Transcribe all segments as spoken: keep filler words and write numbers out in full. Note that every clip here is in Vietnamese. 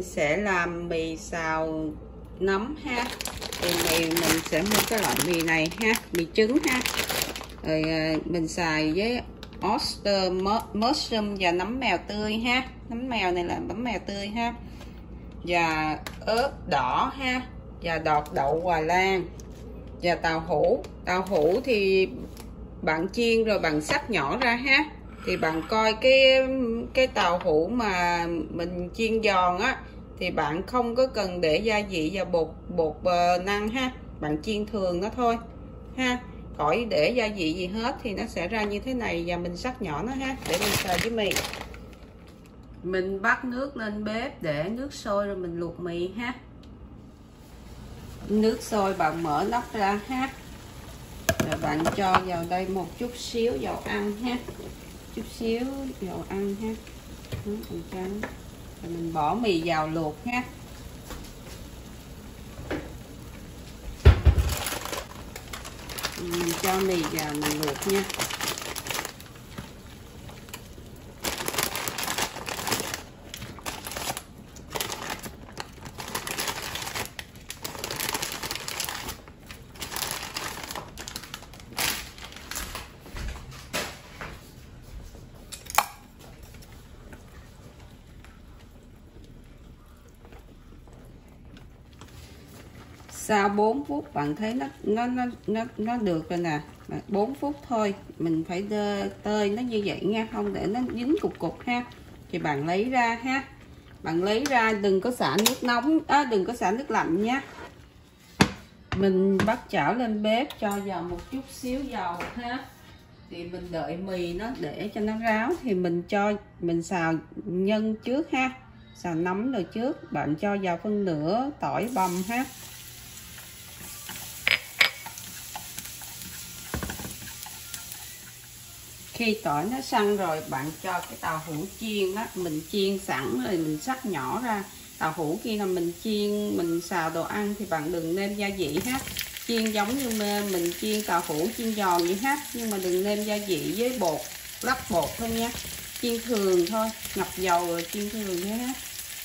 mình sẽ làm mì xào nấm ha. Thì mì mình sẽ mua cái loại mì này ha, mì trứng ha. Rồi mình xài với oyster mushroom và nấm mèo tươi ha. Nấm mèo này là nấm mèo tươi ha. Và ớt đỏ ha, và đọt đậu Hòa Lan, và tàu hũ. Tàu hũ thì bạn chiên rồi bạn xắt nhỏ ra ha. Thì bạn coi cái cái tàu hũ mà mình chiên giòn á thì bạn không có cần để gia vị và bột bột uh, năng ha, bạn chiên thường nó thôi ha, khỏi để gia vị gì hết thì nó sẽ ra như thế này. Và mình xắt nhỏ nó ha để mình xào với mì. Mình bắt nước lên bếp để nước sôi rồi mình luộc mì ha. Nước sôi bạn mở nắp ra ha, rồi bạn cho vào đây một chút xíu dầu ăn ha, chút xíu dầu ăn ha. Đó, mình cho nó. Rồi mình bỏ mì vào luộc ha. Mình cho mì vào mình luộc nha. Sau bốn phút bạn thấy nó nó nó nó nó được rồi nè. bốn phút thôi, mình phải đơ, tơi nó như vậy nha, không để nó dính cục cục ha. Thì bạn lấy ra ha. Bạn lấy ra đừng có xả nước nóng, à, đừng có xả nước lạnh nha. Mình bắt chảo lên bếp, cho vào một chút xíu dầu ha. Thì mình đợi mì nó để cho nó ráo thì mình cho mình xào nhân trước ha. Xào nấm rồi trước, bạn cho vào phân nửa tỏi bằm ha. Khi tỏi nó săn rồi bạn cho cái tàu hũ chiên á, mình chiên sẵn rồi mình xắt nhỏ ra. Tàu hũ khi nào mình chiên mình xào đồ ăn thì bạn đừng nêm gia vị ha. Chiên giống như mình chiên tàu hũ chiên giòn vậy ha, nhưng mà đừng nêm gia vị với bột, lắc bột thôi nha. Chiên thường thôi, ngập dầu rồi chiên thường thôi ha.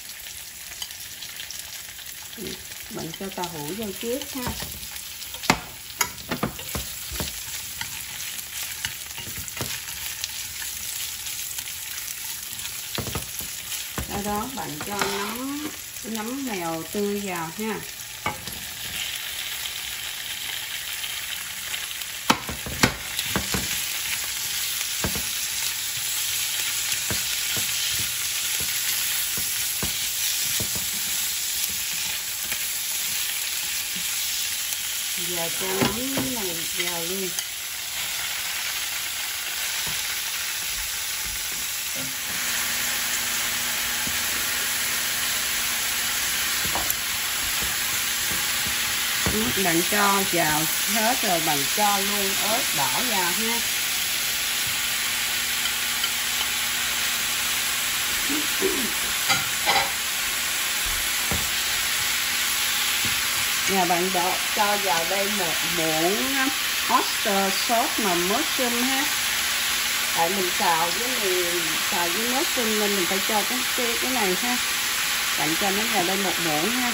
Bạn cho tàu hũ vô trước ha. Sau đó bạn cho nấm nấm mèo tươi vào ha. Giờ cho nấm này vào luôn. Bạn cho vào hết rồi bạn cho luôn ớt đỏ vào ha. Nhà bạn đổ, cho vào đây một muỗng oyster sauce mà mushroom ha. Tại mình xào với mình xào với mushroom nên mình phải cho cái cái, cái này ha. Bạn cho nó vào đây một muỗng ha.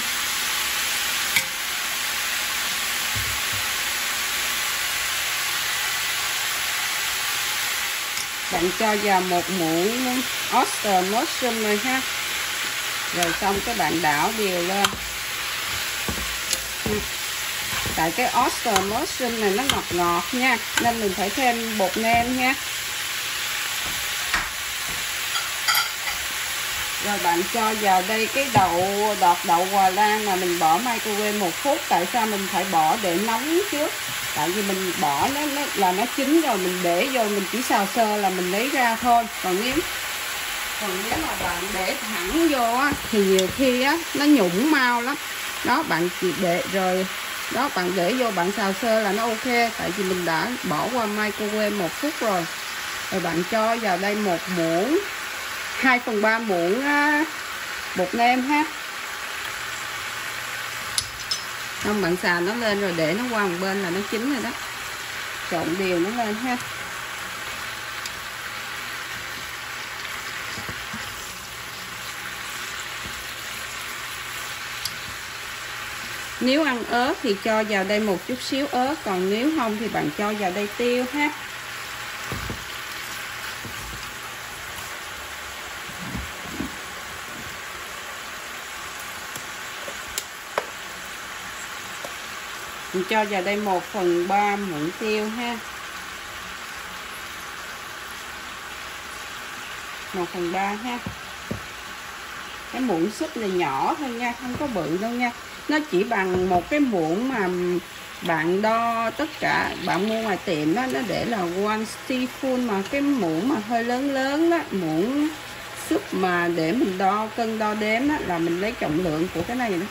Bạn cho vào một muỗng oyster mushroom rồi ha. Rồi xong cái bạn đảo đều lên. Tại cái oyster mushroom này nó ngọt ngọt nha, nên mình phải thêm bột nêm nha. Rồi bạn cho vào đây cái đậu đọt đậu Hòa Lan mà mình bỏ microwave một phút. Tại sao mình phải bỏ để nóng trước? Tại vì mình bỏ nó, nó là nó chín rồi, mình để vô mình chỉ xào sơ là mình lấy ra thôi. Còn nếu còn nếu mà bạn để thẳng vô á thì nhiều khi á nó nhũng mau lắm. Đó, bạn chỉ để rồi đó, bạn để vô bạn xào sơ là nó ok. Tại vì mình đã bỏ qua microwave một phút rồi. Rồi bạn cho vào đây một muỗng, hai phần ba muỗng bột nêm ha. Xong bạn xào nó lên rồi để nó qua một bên là nó chín rồi đó. Trộn đều nó lên ha. Nếu ăn ớt thì cho vào đây một chút xíu ớt, còn nếu không thì bạn cho vào đây tiêu ha. Mình cho vào đây một phần ba muỗng tiêu ha. một phần ba ha. Cái muỗng súp này nhỏ thôi nha, không có bự đâu nha. Nó chỉ bằng một cái muỗng mà bạn đo tất cả, bạn mua ngoài tiệm đó, nó để là one teaspoon, mà cái muỗng mà hơi lớn lớn đó, muỗng súp mà để mình đo cân đo đếm đó, là mình lấy trọng lượng của cái này đó.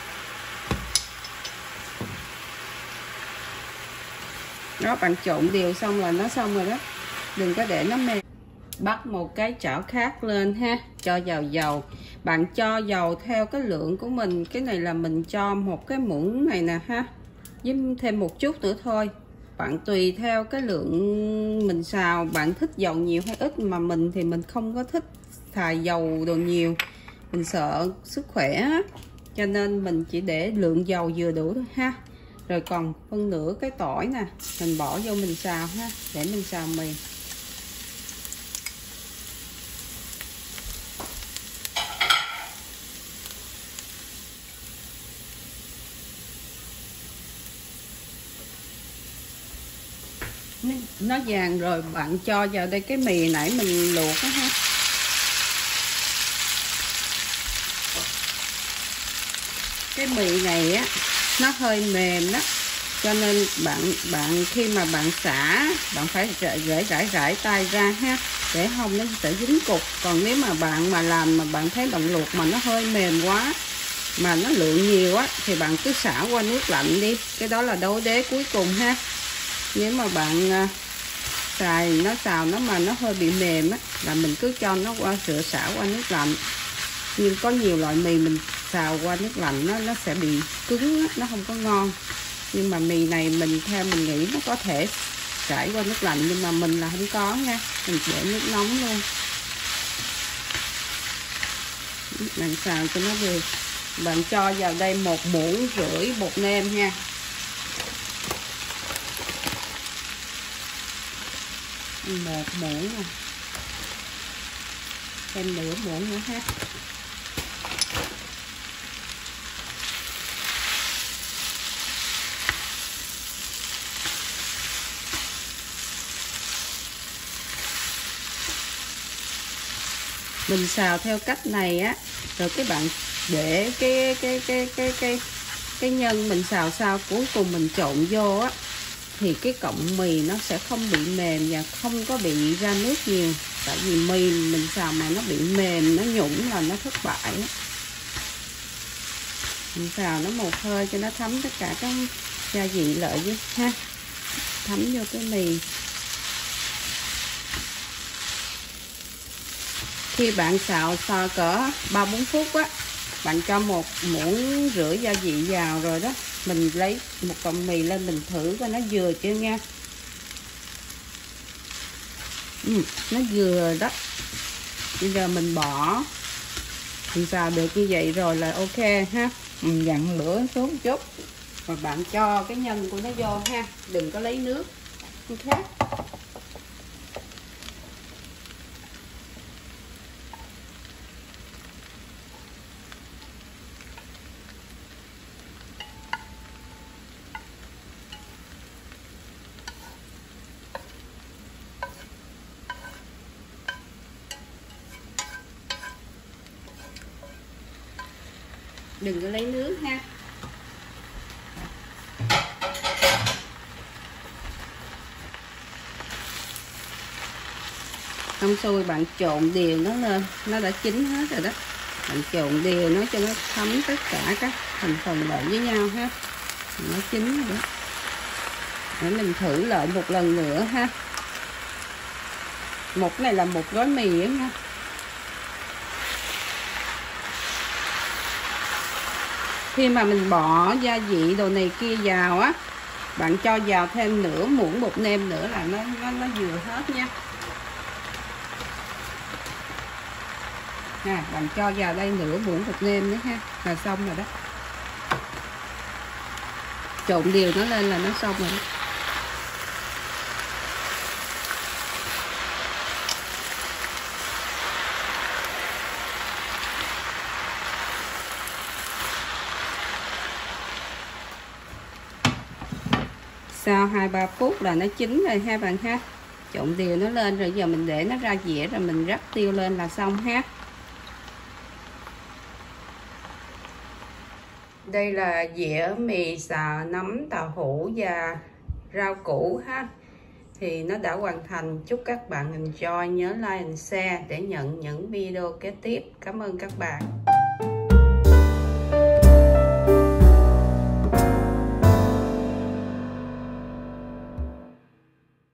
Đó, bạn trộn đều xong là nó xong rồi đó, đừng có để nó mềm. Bắt một cái chảo khác lên ha, cho vào dầu. Bạn cho dầu theo cái lượng của mình. Cái này là mình cho một cái muỗng này nè ha, với thêm một chút nữa thôi. Bạn tùy theo cái lượng mình xào, bạn thích dầu nhiều hay ít, mà mình thì mình không có thích xài dầu đồ nhiều, mình sợ sức khỏe, cho nên mình chỉ để lượng dầu vừa đủ thôi ha. Rồi còn phân nửa cái tỏi nè, mình bỏ vô mình xào ha, để mình xào mì. Nó vàng rồi bạn cho vào đây cái mì nãy mình luộc đó ha. Cái mì này á nó hơi mềm đó, cho nên bạn bạn khi mà bạn xả, bạn phải rải rải rải tay ra ha, để không nó sẽ dính cục. Còn nếu mà bạn mà làm mà bạn thấy bạn luộc mà nó hơi mềm quá, mà nó lượng nhiều á, thì bạn cứ xả qua nước lạnh đi. Cái đó là đấu đế cuối cùng ha. Nếu mà bạn xài nó xào nó mà nó hơi bị mềm á, là mình cứ cho nó qua rửa xả qua nước lạnh. Nhưng có nhiều loại mì mình xào qua nước lạnh nó nó sẽ bị cứng á, nó không có ngon. Nhưng mà mì này mình theo mình nghĩ nó có thể chảy qua nước lạnh, nhưng mà mình là không có nha, mình để nước nóng luôn. Bạn xào cho nó được. Bạn cho vào đây một muỗng rưỡi bột nêm nha. Một muỗng nè, thêm nửa muỗng nữa ha. Mình xào theo cách này á, rồi cái bạn để cái cái cái cái cái cái nhân mình xào sao cuối cùng mình trộn vô á, thì cái cọng mì nó sẽ không bị mềm và không có bị ra nước nhiều. Tại vì mì mình xào mà nó bị mềm, nó nhũng là nó thất bại. Mình xào nó một hơi cho nó thấm tất cả các gia vị lợi với ha, thấm vô cái mì. Khi bạn xào xào cỡ ba bốn phút á, bạn cho một muỗng rưỡi gia vị vào rồi đó, mình lấy một cọng mì lên mình thử coi nó vừa chưa nha. Ừ, nó vừa đó. Bây giờ mình bỏ, mình xào được như vậy rồi là ok ha. Mình dặn lửa xuống một chút, rồi bạn cho cái nhân của nó vô ha, đừng có lấy nước khác. Đừng có lấy nước ha. Xong xuôi bạn trộn đều nó lên, nó đã chín hết rồi đó. Bạn trộn đều nó cho nó thấm tất cả các thành phần lại với nhau ha. Nó chín rồi đó. Để mình thử lại một lần nữa ha. Một cái này là một gói mì á nha. Khi mà mình bỏ gia vị đồ này kia vào á, bạn cho vào thêm nửa muỗng bột nêm nữa là nó nó, nó vừa hết nha. Nè, bạn cho vào đây nửa muỗng bột nêm nữa ha, là xong rồi đó. trộn đều nó lên là nó xong rồi. Sau hai ba phút là nó chín rồi ha bạn ha. Trộn đều nó lên rồi giờ mình để nó ra dĩa rồi mình rắc tiêu lên là xong ha. Đây là dĩa mì xào nấm tàu hũ và rau củ ha. Thì nó đã hoàn thành. Chúc các bạn enjoy, nhớ like and share để nhận những video kế tiếp. Cảm ơn các bạn.